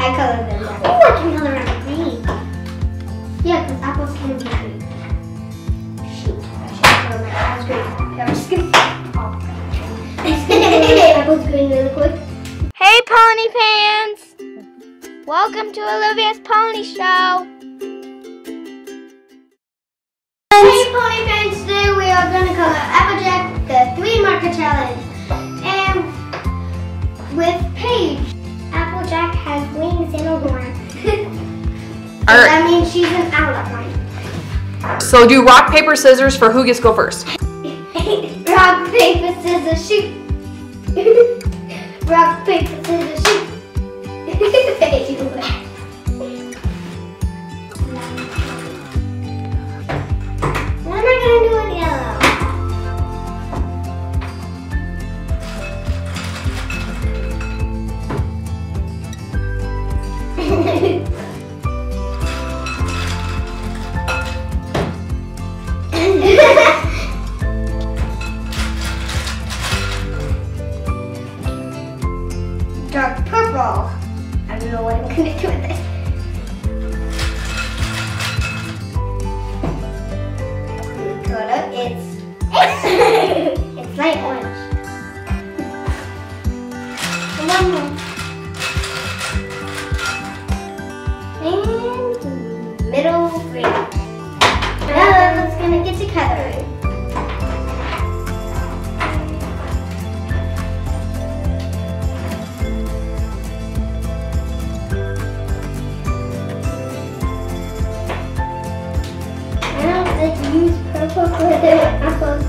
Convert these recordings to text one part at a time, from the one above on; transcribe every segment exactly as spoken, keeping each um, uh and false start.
I colored them black. Oh, I can color them green. Yeah, because apples can be green. Shoot, I should color my apples green. Okay, I'm just gonna. Oh, apples green really quick. Hey pony fans! Welcome to Olivia's Pony Show. Hey pony fans, today we are going to color Applejack the three marker challenge. And with Paige, Applejack has wings and a horn. So Alright. that means she's an outline. So do rock, paper, scissors for who gets to go first. Rock, paper, scissors, shoot. Rock, paper, scissors, shoot. Paige, you win. What am I going to do with yellow? Dark purple. I don't know what I'm going to do with this. Color, it's it's light orange. One more. And middle green. Now it's gonna get to coloring. Now let's use purple for the apples.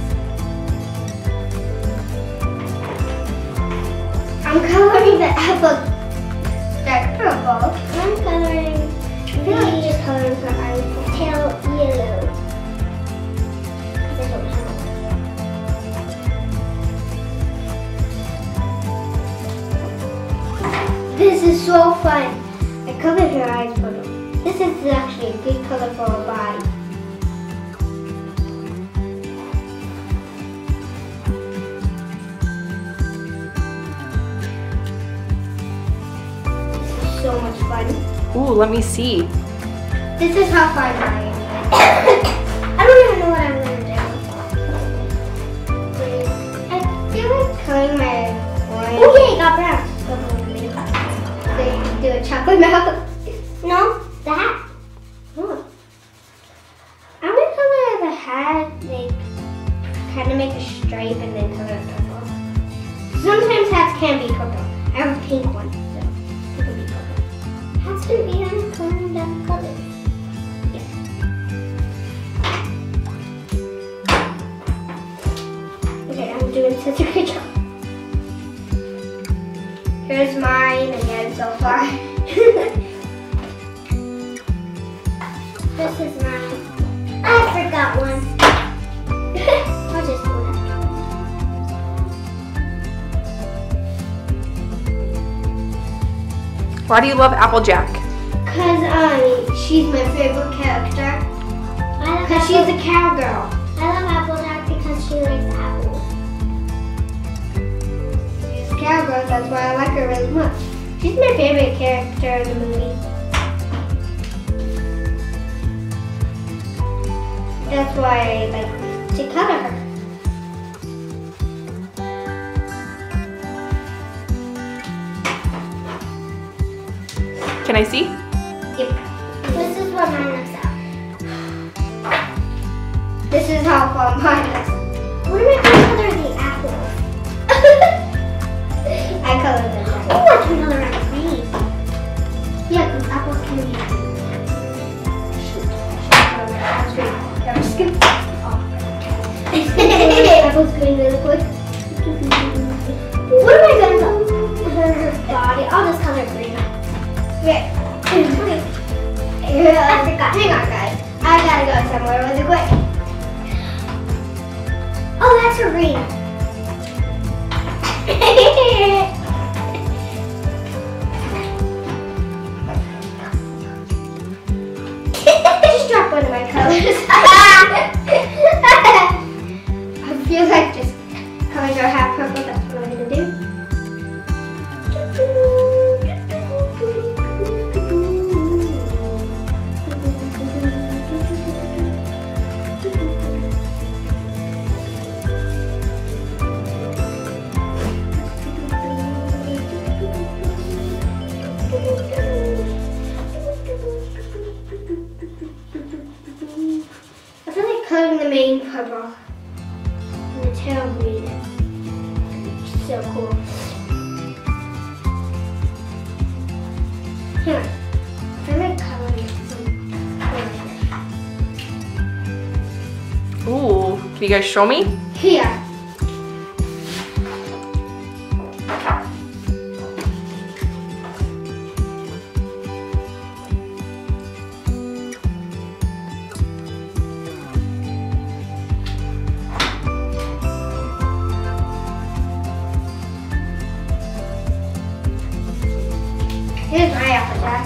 I'm coloring the apple dark purple. I'm coloring. I feel like just coloring her eyes pale yellow. Because I don't have. This is so fun. I colored her eyes purple. This is actually a good color for her body. So much fun. Ooh, let me see. This is how fun I am. I don't even know what I'm gonna do. I feel like coloring my orange. Oh yeah, you got brown. So you do a chocolate mouth. No, the hat. Oh. I'm gonna color the hat, like kind of make a stripe and then color it purple. Sometimes hats can be purple. I have a pink one. Has to be on coloring that color. Yeah. Okay, I'm doing such a good job. Here's mine again so far. This is mine. I forgot one. I'll just do that. Why do you love Applejack? Cause um, she's my favorite character. Cause she's a cowgirl. I love Applejack because she likes apples. She's a cowgirl, that's why I like her really much. She's my favorite character in the movie. That's why I like to color her. Can I see? Yep. This is what mine looks out. This is how fun mine is. What am I going to color the apples? I colored them. Oh, I can color them green. Yeah, because apples can be green. Shoot, I should color my apples green. Okay, I'm just gonna. Oh. Apples green really quick. What am I gonna color? Her body. I'll just color green. Okay. Okay. I forgot. Hang on, guys. I gotta go somewhere really quick. Oh, that's her green. Just drop one of my colors. I feel like just coloring our half purple. That's what I'm gonna do. purple. And the tail green. So cool. Here, I'm gonna color some. Ooh, can you guys show me? Here. Here's my apple jack.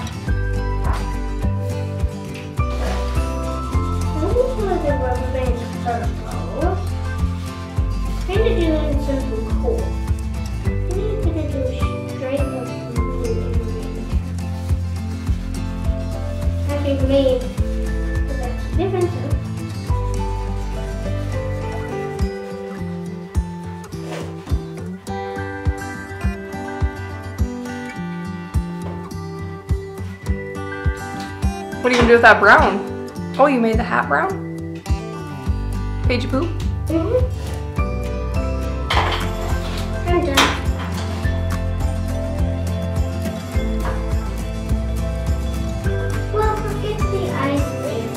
This is where the rubber band purple. Kind of doing something cool. I need to do a straight up blue and green. Actually, made that's different. What are you gonna do with that brown? Oh, you made the hat brown? Paige Poo? Mm-hmm. I'm done. Well, forget the ice cream.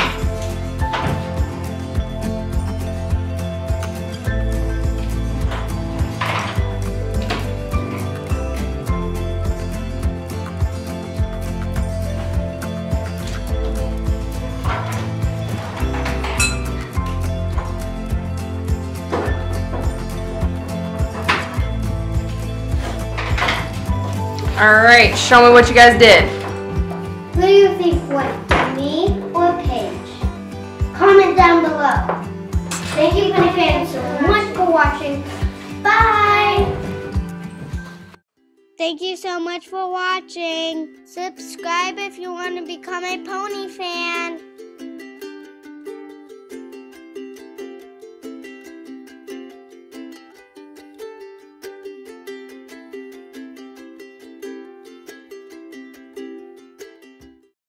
All right, show me what you guys did. Who do you think won, me or Paige? Comment down below. Thank you, Funny fans, so much for watching. Bye! Thank you so much for watching. Subscribe if you want to become a pony fan.